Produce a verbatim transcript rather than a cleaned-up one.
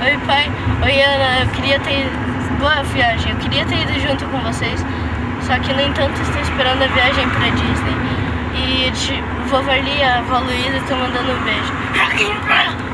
Oi, pai. Oi, Ana. Eu queria ter ido... Boa viagem. Eu queria ter ido junto com vocês. Só que, no entanto, estou esperando a viagem pra Disney. E o vovô Arli e a avó Luísa estão mandando um beijo.